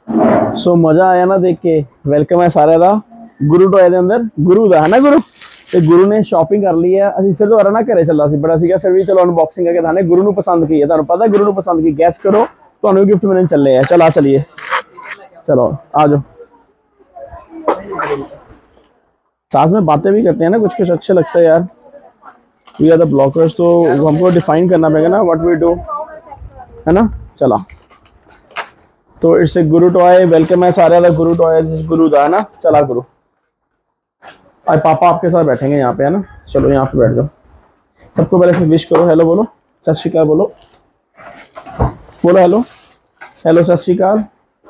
सो मजा आया ना देख के। वेलकम है सारे का गुरु टॉय के अंदर। गुरु का है ना गुरु, तो गुरु ने शॉपिंग कर ली है। असं फिर दोबारा ना घरे चला बड़ा सीगा, फिर भी चलो अनबॉक्सिंग करके थाने गुरु को पसंद की है। तुहानू पता है गुरु को पसंद की, गैस करो तो गिफ्ट मिलने चले हैं। चलो चलिए, चलो आ जाओ। साथ में बातें भी करते हैं ना, कुछ कुछ अच्छे लगता है यार। वी आर द ब्लॉकर्स, तो हमको डिफाइन करना पड़ेगा ना व्हाट वी डू, है ना। चला, तो it's a Guru toy. Welcome है सारे का गुरु टॉय, गुरु का है ना। चला गुरु, आज पापा आपके साथ बैठेंगे यहाँ पे, है ना। चलो यहाँ पे बैठ जाओ। सबको पहले से विश करो, हेलो बोलो, सत श्री अकाल बोलो, बोलो हेलो, हेलो सत श्री अकाल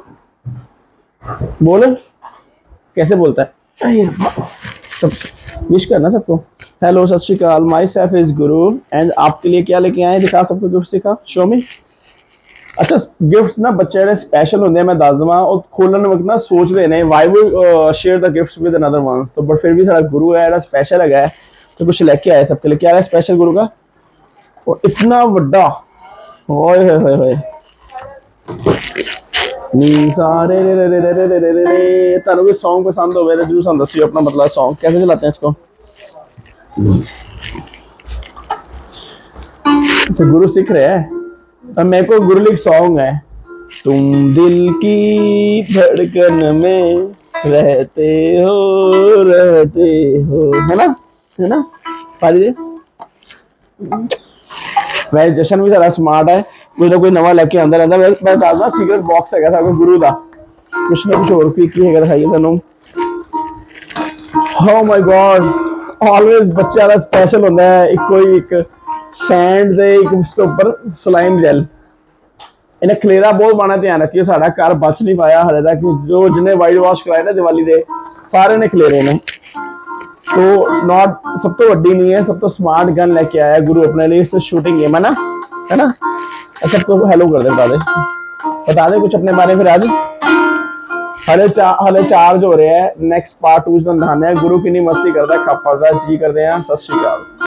बोलो। कैसे बोलता है, सब विश करना सबको। Hello Sat Sri Akal, myself is Guru and आपके लिए क्या लेके आए, दिखा सबको गिफ्ट, दिखा, शो मी। अच्छा गिफ्ट ना बच्चे स्पेशल होंगे, मैं दस दवा, और खोलने वक्त ना सोचते हैं why would share the gifts with another one. तो बट फिर भी सारा गुरु है स्पेशल है, तो कुछ लेके आया सबके लिए। क्या है स्पेशल गुरु का, और इतना बड़ा, ओए होए होए नी सारे रे रे रे रे रे रे रे रे। तारो भी सॉन्ग पसंद हो गए जरूर सन दसियो अपना मतलब सॉन्ग कैसे चलाते हैं इसको। तो गुरु सीख रहे हैं। अब मेरे को गुरु लिख सॉन्ग है, तुम दिल की धड़कन में रहते हो, है ना पारी दे। वैसे जशन भी सारा स्मार्ट है, कोई ना कोई नवा लेके अंदर रहता। मैं बताता सीक्रेट बॉक्स है सारा गुरु का, कुछ ना कुछ और फीकी है दिखाइए तेनों। ओह माय गॉड, ऑलवेज बच्चा का स्पेशल होता है। एक कोई एक सैंड दे, एक उसके ऊपर स्लाइम जेल। इन्हें खलेरा बहुत पाना, ध्यान रखियो साड़ा घर बच नहीं पाया हले तक। जो जिन्हें वाइट वॉश कराए ना दिवाली दे, सारे ने खलेरे ने। तो नॉट सब तो वड्डी नहीं है, सब तो स्मार्ट गन लेके आया गुरु अपने लिए। इससे शूटिंग गेम है ना। सबको हेलो कर दे, बता दे कुछ अपने बारे में। फिर आज हले चार्ज हो रहे हैं, नेक्स्ट पार्ट 2 में दिखाने हैं गुरु कितनी मस्ती करता है, खप्पा जी करते हैं। सत श्री अकाल।